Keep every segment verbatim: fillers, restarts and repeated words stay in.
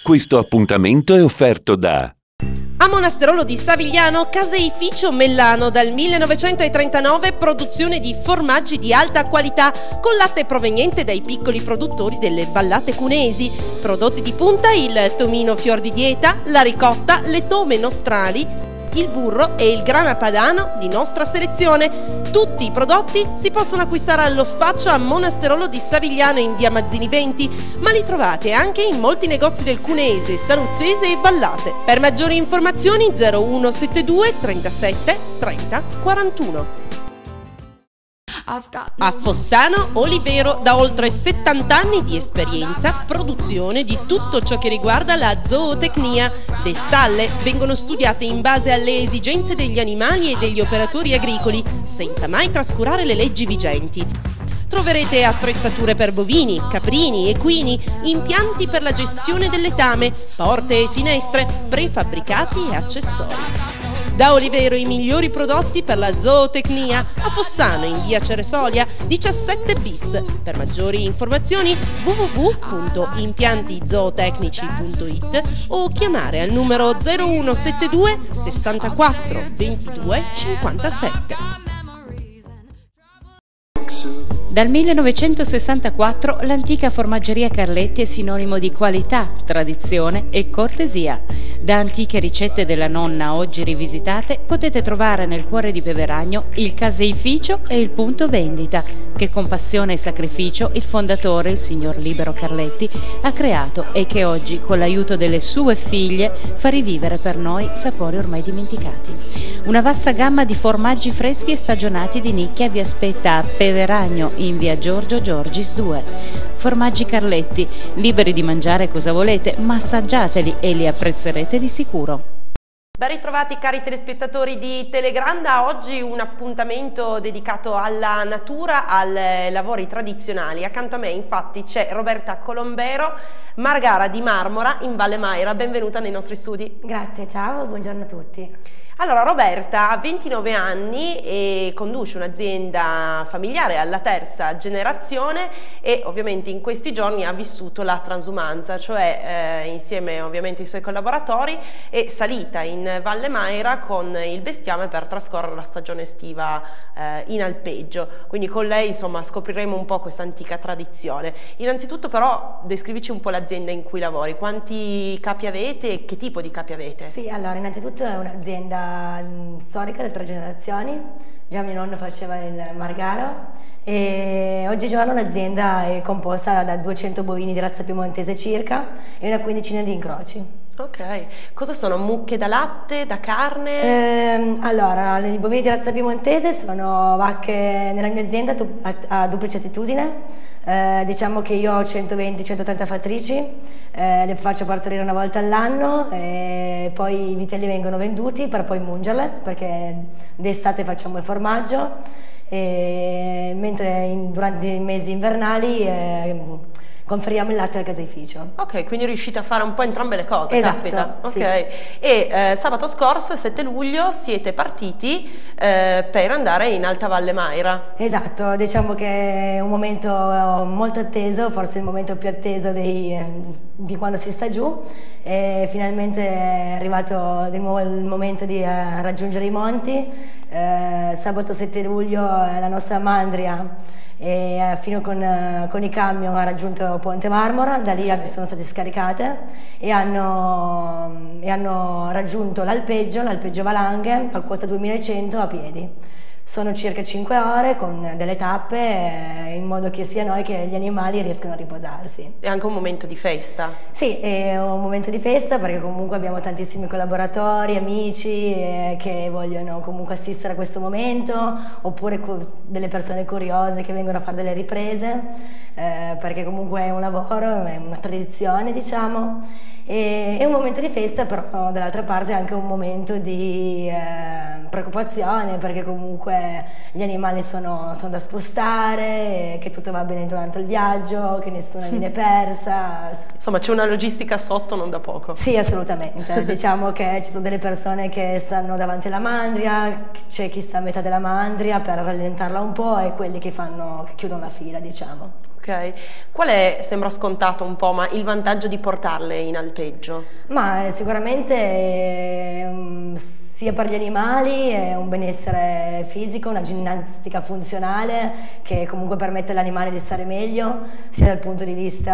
Questo appuntamento è offerto da... A Monasterolo di Savigliano, caseificio Mellano, dal millenovecentotrentanove, produzione di formaggi di alta qualità con latte proveniente dai piccoli produttori delle vallate cunesi. Prodotti di punta: il tomino fior di dieta, la ricotta, le tome nostrali, il burro e il grana padano di nostra selezione. Tutti i prodotti si possono acquistare allo spaccio a Monasterolo di Savigliano in via Mazzini venti, ma li trovate anche in molti negozi del Cunese, Saluzzese e Vallate. Per maggiori informazioni zero uno settantadue trentasette trenta quarantuno. A Fossano Olivero, da oltre settanta anni di esperienza, produzione di tutto ciò che riguarda la zootecnia. Le stalle vengono studiate in base alle esigenze degli animali e degli operatori agricoli, senza mai trascurare le leggi vigenti. Troverete attrezzature per bovini, caprini, equini, impianti per la gestione del letame, porte e finestre, prefabbricati e accessori. Da Olivero i migliori prodotti per la zootecnia, a Fossano in via Ceresolia diciassette bis. Per maggiori informazioni w w w punto impianti zootecnici punto it o chiamare al numero zero uno settantadue sessantaquattro ventidue cinquantasette. Dal millenovecentosessantaquattro l'antica formaggeria Carletti è sinonimo di qualità, tradizione e cortesia. Da antiche ricette della nonna oggi rivisitate, potete trovare nel cuore di Peveragno il caseificio e il punto vendita, che con passione e sacrificio il fondatore, il signor Libero Carletti, ha creato e che oggi, con l'aiuto delle sue figlie, fa rivivere per noi sapori ormai dimenticati. Una vasta gamma di formaggi freschi e stagionati di nicchia vi aspetta a Peveragno, in via Giorgio Giorgis due. Formaggi Carletti, liberi di mangiare cosa volete, ma assaggiateli e li apprezzerete di sicuro. Ben ritrovati cari telespettatori di Telegranda, oggi un appuntamento dedicato alla natura, ai lavori tradizionali. Accanto a me infatti c'è Roberta Colombero, Margara di Marmora in Valle Maira. Benvenuta nei nostri studi. Grazie, ciao, buongiorno a tutti. Allora, Roberta ha ventinove anni e conduce un'azienda familiare alla terza generazione e ovviamente in questi giorni ha vissuto la transumanza, cioè eh, insieme ovviamente ai suoi collaboratori è salita in Valle Maira con il bestiame per trascorrere la stagione estiva eh, in alpeggio. Quindi con lei insomma scopriremo un po' questa antica tradizione. Innanzitutto però descrivici un po' l'azienda in cui lavori, quanti capi avete e che tipo di capi avete? Sì, allora innanzitutto è un'azienda storica da tre generazioni, già mio nonno faceva il margaro e oggigiorno l'azienda è composta da duecento bovini di razza piemontese circa e una quindicina di incroci. Ok, cosa sono? Mucche da latte, da carne? Eh, allora, i bovini di razza piemontese sono vacche nella mia azienda a, a duplice attitudine. Eh, diciamo che io ho centoventi centotrenta fattrici, eh, le faccio partorire una volta all'anno e poi i vitelli vengono venduti per poi mungerle, perché d'estate facciamo il formaggio, e mentre in, durante i mesi invernali eh, conferiamo il latte al caseificio. Ok, quindi riuscite a fare un po' entrambe le cose, esatto, caspita. Ok. Sì. E eh, sabato scorso, sette luglio, siete partiti eh, per andare in Alta Valle Maira. Esatto, diciamo che è un momento molto atteso, forse il momento più atteso dei, di quando si sta giù, e finalmente è arrivato di nuovo il momento di eh, raggiungere i monti. Eh, sabato sette luglio la nostra mandria e fino con, con i camion ha raggiunto Ponte Marmora, da lì sono state scaricate e hanno, e hanno raggiunto l'alpeggio, l'alpeggio Valanghe a quota duemilacento a piedi. Sono circa cinque ore con delle tappe eh, in modo che sia noi che gli animali riescano a riposarsi. È anche un momento di festa? Sì, è un momento di festa perché comunque abbiamo tantissimi collaboratori, amici eh, che vogliono comunque assistere a questo momento, oppure delle persone curiose che vengono a fare delle riprese, eh, perché comunque è un lavoro, è una tradizione, diciamo. E è un momento di festa, però dall'altra parte è anche un momento di eh, preoccupazione, perché comunque gli animali sono, sono da spostare, che tutto va bene durante il viaggio, che nessuna viene persa. Insomma c'è una logistica sotto non da poco. Sì, assolutamente. Diciamo che ci sono delle persone che stanno davanti alla mandria, c'è chi sta a metà della mandria per rallentarla un po' e quelli che, fanno, che chiudono la fila, diciamo. Ok, qual è, sembra scontato un po', ma il vantaggio di portarle in alpeggio? Ma sicuramente eh, sia per gli animali è un benessere fisico, una ginnastica funzionale che comunque permette all'animale di stare meglio, sia dal punto di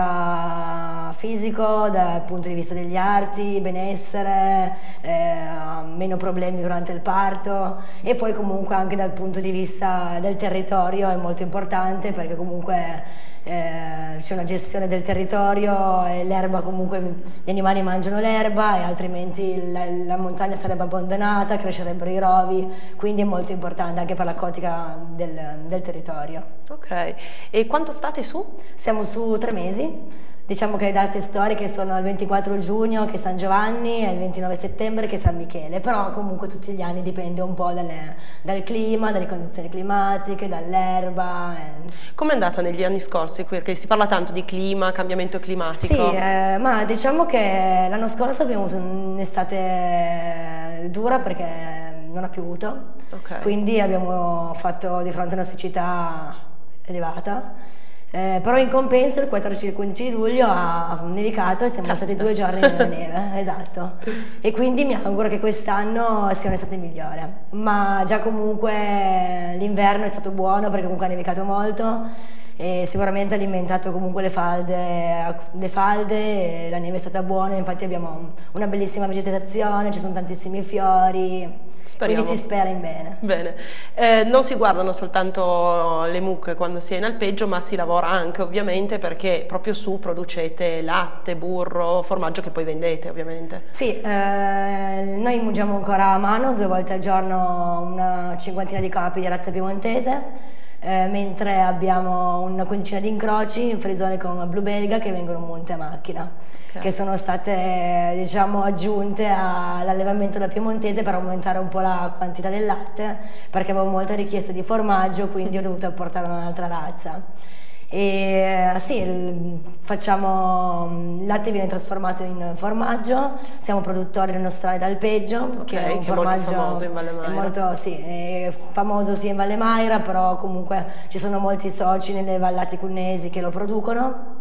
vista fisico, dal punto di vista degli arti, benessere, eh, meno problemi durante il parto, e poi comunque anche dal punto di vista del territorio è molto importante, perché comunque Eh, c'è una gestione del territorio e l'erba, comunque gli animali mangiano l'erba e altrimenti la, la montagna sarebbe abbandonata, crescerebbero i rovi, quindi è molto importante anche per la cotica del, del territorio. Ok, e quanto state su? Siamo su tre mesi. Diciamo che le date storiche sono il ventiquattro giugno, che è San Giovanni, e il ventinove settembre, che è San Michele, però comunque tutti gli anni dipende un po' dalle, dal clima, dalle condizioni climatiche, dall'erba. E... Com'è andata negli anni scorsi, perché si parla tanto di clima, cambiamento climatico? Sì, eh, ma diciamo che l'anno scorso abbiamo avuto un'estate dura perché non ha piovuto, okay. Quindi abbiamo fatto di fronte a una siccità elevata. Eh, però in compenso il quattordici e il quindici di luglio ha nevicato e siamo Caspita. stati due giorni nella neve, esatto. E quindi mi auguro che quest'anno sia un'estate migliore. Ma già comunque l'inverno è stato buono perché comunque ha nevicato molto e sicuramente ha alimentato comunque le falde, le falde, e la neve è stata buona, infatti abbiamo una bellissima vegetazione, ci sono tantissimi fiori. Speriamo. Quindi si spera in bene. Bene, eh, non si guardano soltanto le mucche quando si è in alpeggio, ma si lavora anche ovviamente, perché proprio su producete latte, burro, formaggio che poi vendete ovviamente. Sì, eh, noi mungiamo ancora a mano due volte al giorno una cinquantina di capi di razza piemontese, eh, mentre abbiamo una quindicina di incroci in frisone con blu belga che vengono munte a macchina. Okay. Che sono state, diciamo, aggiunte all'allevamento da piemontese per aumentare un po' la quantità del latte, perché avevo molta richiesta di formaggio, quindi ho dovuto portare un'altra razza. E sì, facciamo, il latte viene trasformato in formaggio, siamo produttori del nostrale d'alpeggio, okay, che è un che formaggio è molto famoso in Valle Maira. È molto, sì, è famoso sia in Valle Maira, però comunque ci sono molti soci nelle vallate cunnesi che lo producono.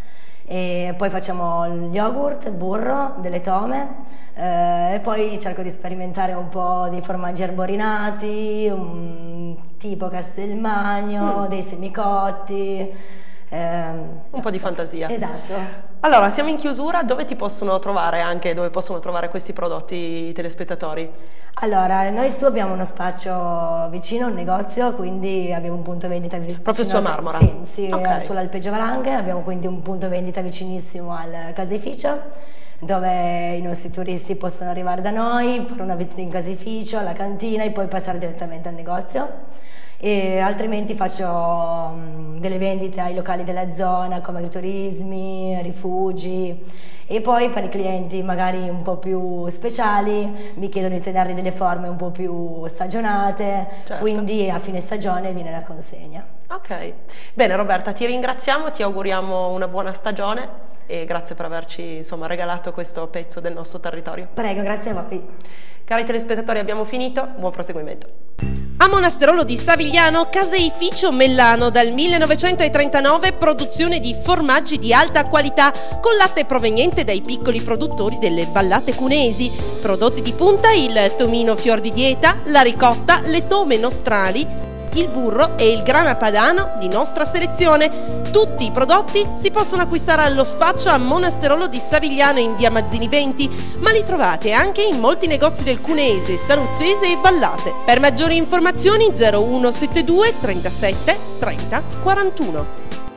E poi facciamo gli yogurt, il burro, delle tome, eh, e poi cerco di sperimentare un po' di formaggi arborinati, um, tipo Castelmagno, mm. dei semicotti. Ehm, un esatto. po' di fantasia. Esatto. Allora, siamo in chiusura, dove ti possono trovare anche, dove possono trovare questi prodotti i telespettatori? Allora, noi su abbiamo uno spaccio vicino, un negozio, quindi abbiamo un punto vendita vicino. Proprio su a Marmora? Sì, sì, okay. Sull'Alpeggio Valanghe, abbiamo quindi un punto vendita vicinissimo al caseificio, dove i nostri turisti possono arrivare da noi, fare una visita in caseificio, alla cantina e poi passare direttamente al negozio. E altrimenti faccio um, delle vendite ai locali della zona come agriturismi, rifugi, e poi per i clienti magari un po' più speciali mi chiedono di tenerli delle forme un po' più stagionate, certo. Quindi a fine stagione viene la consegna. Ok, bene Roberta, ti ringraziamo, ti auguriamo una buona stagione e grazie per averci insomma regalato questo pezzo del nostro territorio. Prego, grazie a voi. Cari telespettatori, abbiamo finito, buon proseguimento. A Monasterolo di Savigliano, caseificio Mellano, dal millenovecentotrentanove, produzione di formaggi di alta qualità con latte proveniente dai piccoli produttori delle vallate cunesi. Prodotti di punta: il tomino fior di dieta, la ricotta, le tome nostrali, il burro e il grana padano di nostra selezione. Tutti i prodotti si possono acquistare allo spaccio a Monasterolo di Savigliano in via Mazzini venti, ma li trovate anche in molti negozi del Cunese, Saluzzese e Vallate. Per maggiori informazioni zero uno settantadue trentasette trenta quarantuno.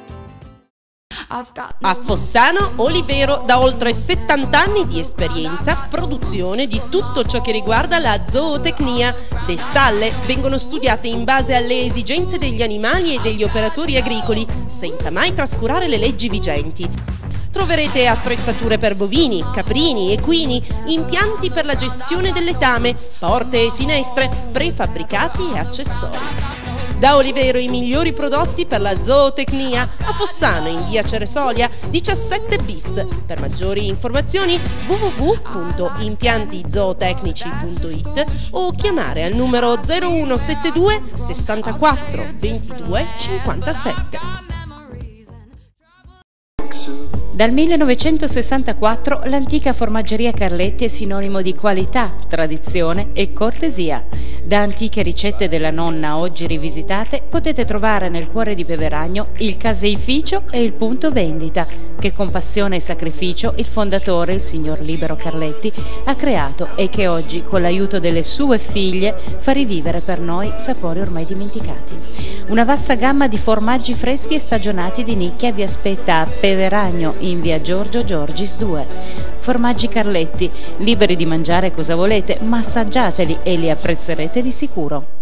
A Fossano Olivero, da oltre settanta anni di esperienza, produzione di tutto ciò che riguarda la zootecnia. Le stalle vengono studiate in base alle esigenze degli animali e degli operatori agricoli, senza mai trascurare le leggi vigenti. Troverete attrezzature per bovini, caprini, equini, impianti per la gestione del letame, porte e finestre, prefabbricati e accessori. Da Olivero i migliori prodotti per la zootecnia, a Fossano in via Ceresolia diciassette bis. Per maggiori informazioni w w w punto impianti zootecnici punto it o chiamare al numero zero uno settantadue sessantaquattro ventidue cinquantasette. Dal millenovecentosessantaquattro l'antica formaggeria Carletti è sinonimo di qualità, tradizione e cortesia. Da antiche ricette della nonna oggi rivisitate potete trovare nel cuore di Peveragno il caseificio e il punto vendita che con passione e sacrificio il fondatore, il signor Libero Carletti, ha creato e che oggi con l'aiuto delle sue figlie fa rivivere per noi sapori ormai dimenticati. Una vasta gamma di formaggi freschi e stagionati di nicchia vi aspetta a Peveragno in via Giorgio Giorgis due. Formaggi Carletti, liberi di mangiare cosa volete, ma assaggiateli e li apprezzerete di sicuro.